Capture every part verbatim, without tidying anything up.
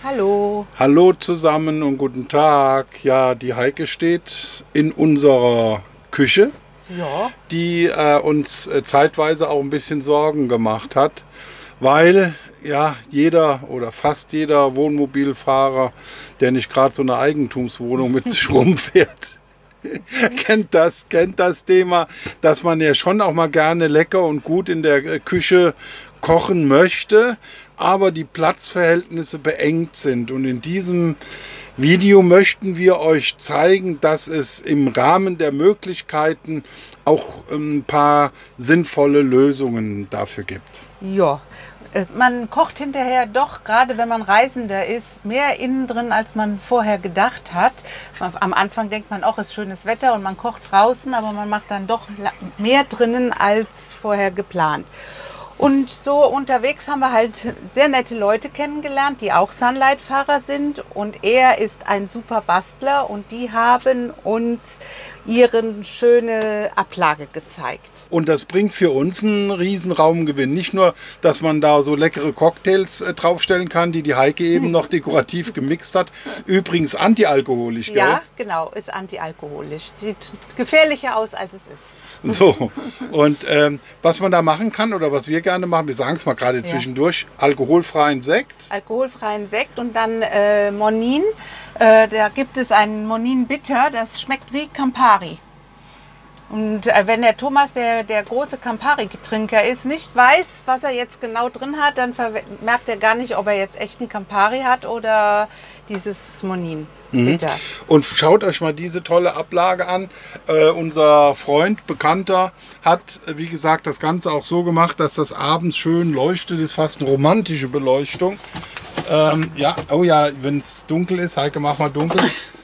Hallo. Hallo zusammen und guten Tag. Ja, die Heike steht in unserer Küche, Ja. die äh, uns äh, zeitweise auch ein bisschen Sorgen gemacht hat, weil ja jeder oder fast jeder Wohnmobilfahrer, der nicht gerade so eine Eigentumswohnung mit sich rumfährt, kennt das, kennt das Thema, dass man ja schon auch mal gerne lecker und gut in der Küche kochen möchte, aber die Platzverhältnisse beengt sind. Und in diesem Video möchten wir euch zeigen, dass es im Rahmen der Möglichkeiten auch ein paar sinnvolle Lösungen dafür gibt. Ja. Man kocht hinterher doch, gerade wenn man Reisender ist, mehr innen drin, als man vorher gedacht hat. Am Anfang denkt man, auch ist schönes Wetter und man kocht draußen, aber man macht dann doch mehr drinnen als vorher geplant. Und so unterwegs haben wir halt sehr nette Leute kennengelernt, die auch Sunlight-Fahrer sind. Und er ist ein super Bastler und die haben uns ihre schöne Ablage gezeigt. Und das bringt für uns einen riesen Raumgewinn. Nicht nur, dass man da so leckere Cocktails äh, draufstellen kann, die die Heike eben noch dekorativ gemixt hat. Übrigens antialkoholisch, gell? Ja, genau, ist antialkoholisch. Sieht gefährlicher aus, als es ist. So, und ähm, was man da machen kann oder was wir gerne machen, wir sagen es mal gerade zwischendurch, ja. Alkoholfreien Sekt. Alkoholfreien Sekt und dann äh, Monin. Äh, da gibt es einen Monin Bitter, das schmeckt wie Campari. Und äh, wenn der Thomas, der, der große Campari-Trinker ist, nicht weiß, was er jetzt genau drin hat, dann merkt er gar nicht, ob er jetzt echten Campari hat oder dieses Monin. Bitter. Und schaut euch mal diese tolle Ablage an. Äh, unser Freund, Bekannter, hat, wie gesagt, das Ganze auch so gemacht, dass das abends schön leuchtet. Ist fast eine romantische Beleuchtung. Ähm, ja, oh ja, wenn es dunkel ist, Heike, mach mal dunkel.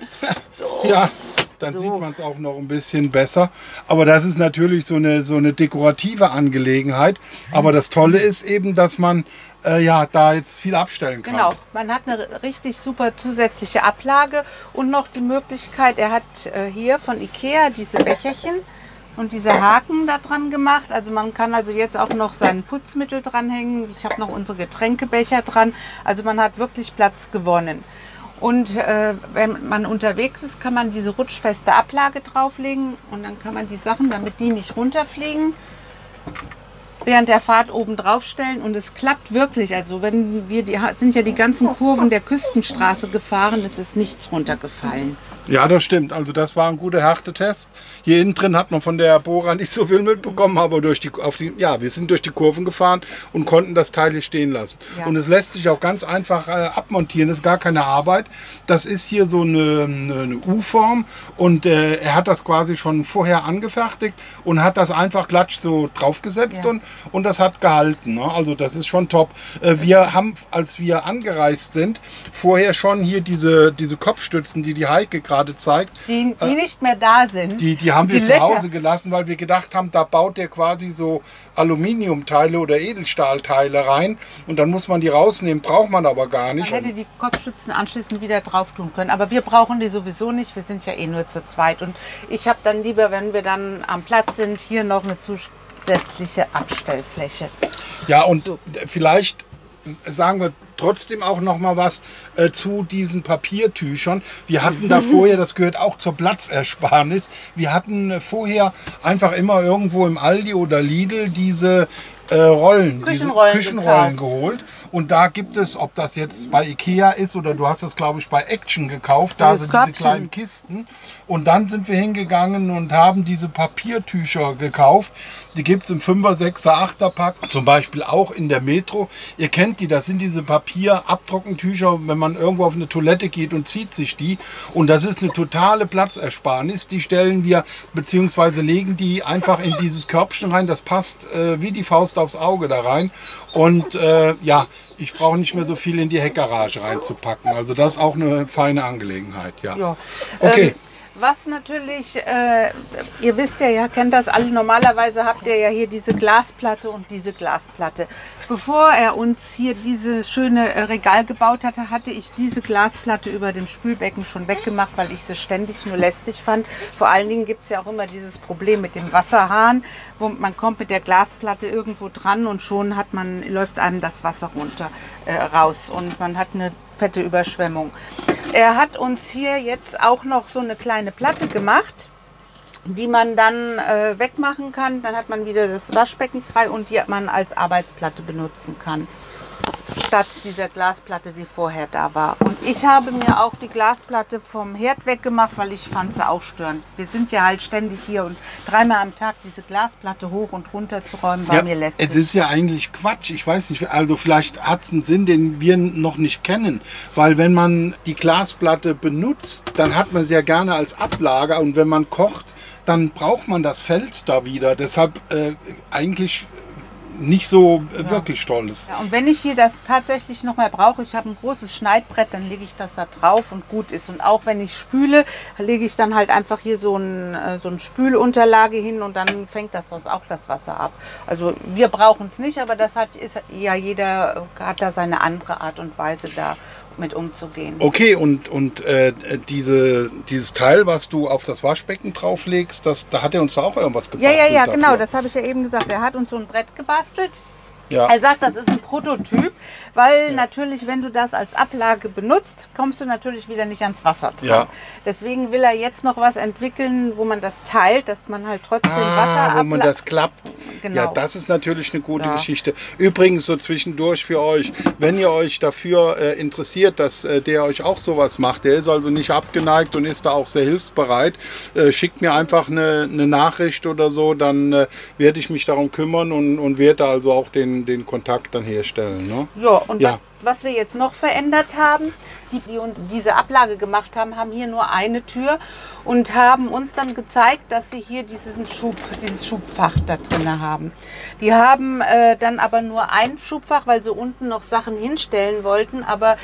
So. Ja, dann So. sieht man es auch noch ein bisschen besser. Aber das ist natürlich so eine, so eine dekorative Angelegenheit. Aber das Tolle ist eben, dass man äh, ja, da jetzt viel abstellen kann. Genau, man hat eine richtig super zusätzliche Ablage und noch die Möglichkeit, er hat äh, hier von Ikea diese Becherchen und diese Haken da dran gemacht. Also man kann also jetzt auch noch sein Putzmittel dranhängen. Ich habe noch unsere Getränkebecher dran. Also man hat wirklich Platz gewonnen. Und äh, wenn man unterwegs ist, kann man diese rutschfeste Ablage drauflegen und dann kann man die Sachen, damit die nicht runterfliegen, während der Fahrt oben drauf stellen und es klappt wirklich. Also wenn wir, die sind ja die ganzen Kurven der Küstenstraße gefahren, es ist nichts runtergefallen. Ja, das stimmt. Also das war ein guter Härtetest. Hier innen drin hat man von der Bohrer nicht so viel mitbekommen, aber durch die, auf die, ja, wir sind durch die Kurven gefahren und konnten das Teil hier stehen lassen. Ja. Und es lässt sich auch ganz einfach äh, abmontieren. Das ist gar keine Arbeit. Das ist hier so eine, eine, eine U-Form und äh, er hat das quasi schon vorher angefertigt und hat das einfach klatsch so draufgesetzt, ja. und, und das hat gehalten. Ne? Also das ist schon top. Äh, wir haben, als wir angereist sind, vorher schon hier diese, diese Kopfstützen, die die Heike gerade zeigt. Die, die äh, nicht mehr da sind. Die, die haben die wir Löcher. zu Hause gelassen, weil wir gedacht haben, da baut der quasi so Aluminiumteile oder Edelstahlteile rein und dann muss man die rausnehmen, braucht man aber gar nicht. Man hätte die Kopfstützen anschließend wieder drauf tun können, aber wir brauchen die sowieso nicht, wir sind ja eh nur zu zweit und ich habe dann lieber, wenn wir dann am Platz sind, hier noch eine zusätzliche Abstellfläche. Ja, und so. Vielleicht sagen wir trotzdem auch noch mal was äh, zu diesen Papiertüchern. Wir hatten da vorher, das gehört auch zur Platzersparnis, wir hatten äh, vorher einfach immer irgendwo im Aldi oder Lidl diese äh, Rollen, Küchenrollen, diese Küchenrollen geholt. Und da gibt es, ob das jetzt bei Ikea ist oder du hast das, glaube ich, bei Action gekauft, da sind diese kleinen Kisten. Und dann sind wir hingegangen und haben diese Papiertücher gekauft. Die gibt es im Fünfer, Sechser, Achter Pack, zum Beispiel auch in der Metro. Ihr kennt die, das sind diese Papier-Abtrockentücher, wenn man irgendwo auf eine Toilette geht und zieht sich die. Und das ist eine totale Platzersparnis. Die stellen wir, beziehungsweise legen die einfach in dieses Körbchen rein. Das passt äh, wie die Faust aufs Auge da rein. Und äh, ja, ich brauche nicht mehr so viel in die Heckgarage reinzupacken. Also das ist auch eine feine Angelegenheit. Ja. Ja. Okay. Ähm, Was natürlich, äh, ihr wisst ja, ihr kennt das alle, normalerweise habt ihr ja hier diese Glasplatte und diese Glasplatte. Bevor er uns hier diese schöne äh, Regal gebaut hatte, hatte ich diese Glasplatte über dem Spülbecken schon weggemacht, weil ich sie ständig nur lästig fand. Vor allen Dingen gibt es ja auch immer dieses Problem mit dem Wasserhahn, wo man kommt mit der Glasplatte irgendwo dran und schon hat man, läuft einem das Wasser runter äh, raus und man hat eine fette Überschwemmung. Er hat uns hier jetzt auch noch so eine kleine Platte gemacht, die man dann äh, wegmachen kann. Dann hat man wieder das Waschbecken frei und die man als Arbeitsplatte benutzen kann, statt dieser Glasplatte, die vorher da war. Und ich habe mir auch die Glasplatte vom Herd weggemacht, weil ich fand sie auch störend. Wir sind ja halt ständig hier und dreimal am Tag diese Glasplatte hoch und runter zu räumen, war ja, mir lästig. Es ist ja eigentlich Quatsch. Ich weiß nicht, also vielleicht hat es einen Sinn, den wir noch nicht kennen. Weil wenn man die Glasplatte benutzt, dann hat man sie ja gerne als Ablage. Und wenn man kocht, dann braucht man das Feld da wieder. Deshalb äh, eigentlich nicht so äh, ja. wirklich stolz. Ja, und wenn ich hier das tatsächlich noch mal brauche, ich habe ein großes Schneidbrett, dann lege ich das da drauf und gut ist. Und auch wenn ich spüle, lege ich dann halt einfach hier so, ein, so eine Spülunterlage hin und dann fängt das, das auch das Wasser ab. Also wir brauchen es nicht, aber das hat ist ja jeder hat da seine andere Art und Weise da mit umzugehen. Okay, und, und äh, diese, dieses Teil, was du auf das Waschbecken drauflegst, das, da hat er uns auch irgendwas Ja, gebastelt. ja, ja, dafür. genau, das habe ich ja eben gesagt. Er hat uns so ein Brett gebastelt. Ja. Er sagt, das ist ein Prototyp, weil ja. natürlich, wenn du das als Ablage benutzt, kommst du natürlich wieder nicht ans Wasser dran. Ja. Deswegen will er jetzt noch was entwickeln, wo man das teilt, dass man halt trotzdem ah, Wasser wo man das klappt. Genau. Ja, das ist natürlich eine gute ja. Geschichte. Übrigens so zwischendurch für euch, wenn ihr euch dafür äh, interessiert, dass äh, der euch auch sowas macht, der ist also nicht abgeneigt und ist da auch sehr hilfsbereit, äh, schickt mir einfach eine, eine Nachricht oder so, dann äh, werde ich mich darum kümmern und, und werde also auch den den Kontakt dann herstellen. Ne? Ja, und ja. Was, was wir jetzt noch verändert haben, die, die uns diese Ablage gemacht haben, haben hier nur eine Tür und haben uns dann gezeigt, dass sie hier diesen Schub, dieses Schubfach da drin haben. Die haben äh, dann aber nur ein Schubfach, weil sie unten noch Sachen hinstellen wollten, aber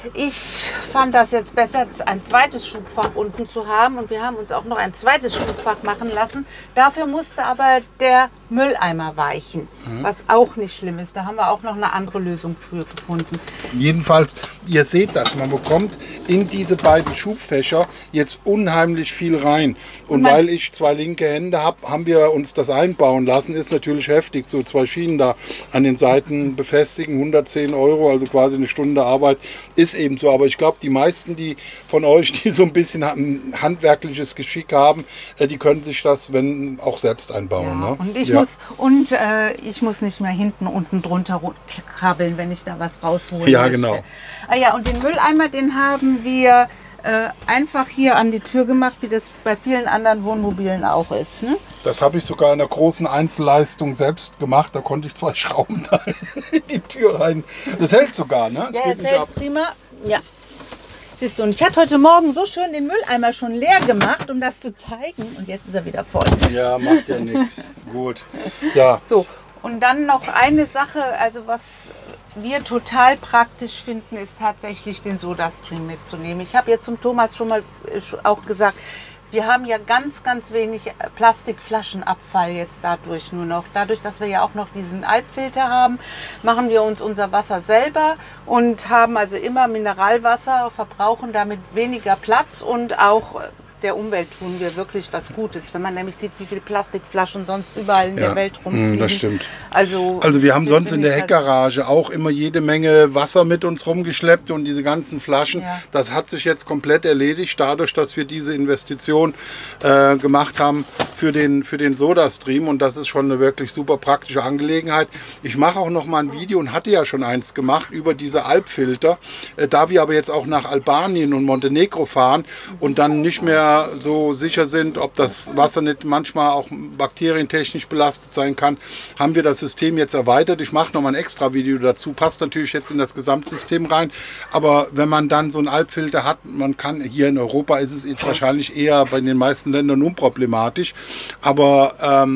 ich fand das jetzt besser, ein zweites Schubfach unten zu haben und wir haben uns auch noch ein zweites Schubfach machen lassen. Dafür musste aber der Mülleimer weichen, mhm. was auch nicht schlimm ist. Da haben wir auch noch eine andere Lösung für gefunden. Jedenfalls, ihr seht das, man bekommt in diese beiden Schubfächer jetzt unheimlich viel rein. Und, und weil ich zwei linke Hände habe, haben wir uns das einbauen lassen. Ist natürlich heftig, so zwei Schienen da an den Seiten befestigen, hundertzehn Euro, also quasi eine Stunde Arbeit. Ist eben so, aber ich glaube, die meisten, die von euch, die so ein bisschen ein handwerkliches Geschick haben, die können sich das, wenn, auch selbst einbauen. Ja, ne? Und ich ja. muss und äh, ich muss nicht mehr hinten unten drunter krabbeln, wenn ich da was rausholen Ja, möchte. genau. Ah ja, und den Mülleimer, den haben wir äh, einfach hier an die Tür gemacht, wie das bei vielen anderen Wohnmobilen auch ist. Ne? Das habe ich sogar in der großen Einzelleistung selbst gemacht. Da konnte ich zwei Schrauben da in die Tür rein. Das hält sogar, ne? Ja, es hält prima. Ja. Siehst du, und ich hatte heute Morgen so schön den Mülleimer schon leer gemacht, um das zu zeigen. Und jetzt ist er wieder voll. Ja, macht ja nichts. Gut. Ja. So, und dann noch eine Sache, also was wir total praktisch finden, ist tatsächlich den Sodastream mitzunehmen. Ich habe jetzt zum Thomas schon mal auch gesagt, wir haben ja ganz, ganz wenig Plastikflaschenabfall jetzt dadurch nur noch. Dadurch, dass wir ja auch noch diesen Alpfilter haben, machen wir uns unser Wasser selber und haben also immer Mineralwasser, verbrauchen damit weniger Platz und auch der Umwelt tun wir wirklich was Gutes, wenn man nämlich sieht, wie viele Plastikflaschen sonst überall in ja, der Welt rumfliegen. Das stimmt. Also, also wir haben sonst in der Heckgarage auch immer jede Menge Wasser mit uns rumgeschleppt und diese ganzen Flaschen, ja. das hat sich jetzt komplett erledigt, dadurch, dass wir diese Investition äh, gemacht haben für den, für den Sodastream und das ist schon eine wirklich super praktische Angelegenheit. Ich mache auch noch mal ein Video und hatte ja schon eins gemacht über diese Alpfilter, äh, da wir aber jetzt auch nach Albanien und Montenegro fahren und dann nicht mehr so sicher sind, ob das Wasser nicht manchmal auch bakterientechnisch belastet sein kann, haben wir das System jetzt erweitert. Ich mache noch mal ein extra Video dazu, passt natürlich jetzt in das Gesamtsystem rein, aber wenn man dann so einen Alpfilter hat, man kann, hier in Europa ist es jetzt wahrscheinlich eher bei den meisten Ländern unproblematisch, aber ähm,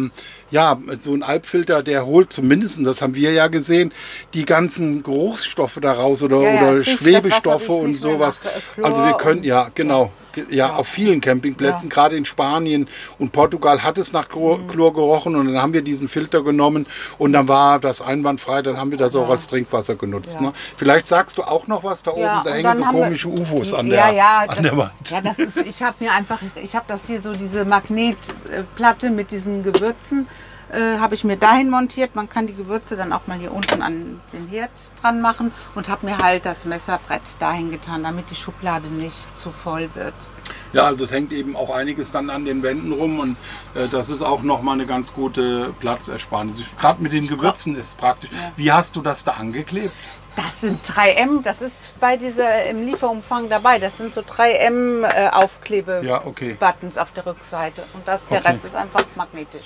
ja, so ein Alpfilter, der holt zumindest, das haben wir ja gesehen, die ganzen Geruchsstoffe daraus oder, Ja, ja, oder es riecht- Schwebestoffe das Wasser riecht und nicht mehr sowas. nach, äh, Chlor Also wir können, und- ja, genau. Ja, Ja. auf vielen Campingplätzen, Ja. gerade in Spanien und Portugal hat es nach Chlor, Mhm. Chlor gerochen und dann haben wir diesen Filter genommen und dann war das einwandfrei, dann haben wir das auch als Trinkwasser genutzt. Ja. Ne? Vielleicht sagst du auch noch was da oben, Ja, da und hängen dann so haben wir- komische U F Os an ja, der, ja, an das, der Wand. Ja, das ist, ich habe mir einfach, ich habe das hier so, diese Magnetplatte mit diesen Gewürzen, äh, habe ich mir dahin montiert. Man kann die Gewürze dann auch mal hier unten an den Herd dran machen und habe mir halt das Messerbrett dahin getan, damit die Schublade nicht zu voll wird. Ja, also es hängt eben auch einiges dann an den Wänden rum und äh, das ist auch nochmal eine ganz gute Platzersparnis. Gerade mit den Gewürzen ist es praktisch. Wie hast du das da angeklebt? Das sind drei M, das ist bei dieser im Lieferumfang dabei. Das sind so drei M äh, Aufklebe-Buttons Ja, okay. auf der Rückseite und das, der Okay. Rest ist einfach magnetisch.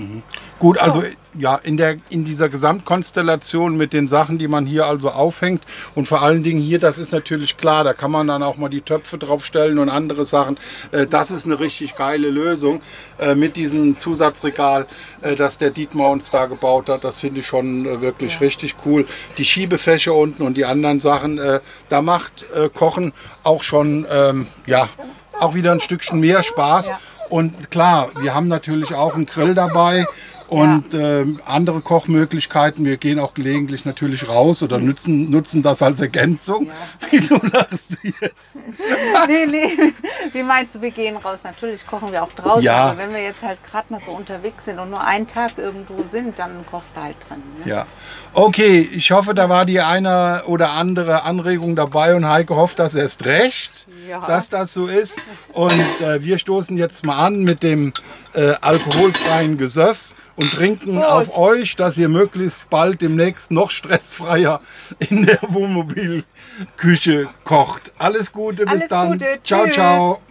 Gut, also ja, in, der, in dieser Gesamtkonstellation mit den Sachen, die man hier also aufhängt und vor allen Dingen hier, das ist natürlich klar, da kann man dann auch mal die Töpfe draufstellen und andere Sachen. Äh, das ist eine richtig geile Lösung äh, mit diesem Zusatzregal, äh, das der Dietmar uns da gebaut hat. Das finde ich schon äh, wirklich richtig cool. Die Schiebefächer unten und die anderen Sachen, äh, da macht äh, Kochen auch schon, ähm, ja, auch wieder ein Stückchen mehr Spaß. Ja. Und klar, wir haben natürlich auch einen Grill dabei und ähm, andere Kochmöglichkeiten. Wir gehen auch gelegentlich natürlich raus oder nutzen, nutzen das als Ergänzung. Ja. Wieso lachst du jetzt? Nee, nee, wie meinst du, wir gehen raus? Natürlich kochen wir auch draußen, Ja. aber wenn wir jetzt halt gerade mal so unterwegs sind und nur einen Tag irgendwo sind, dann kochst du halt drin. Ne? Ja. Okay, ich hoffe, da war die eine oder andere Anregung dabei und Heike hofft, dass er ist recht, Ja. dass das so ist. Und äh, wir stoßen jetzt mal an mit dem äh, alkoholfreien Gesöff und trinken Prost. auf euch, dass ihr möglichst bald demnächst noch stressfreier in der Wohnmobilküche kocht. Alles Gute, bis Alles dann. Gute, Ciao, tschüss. ciao.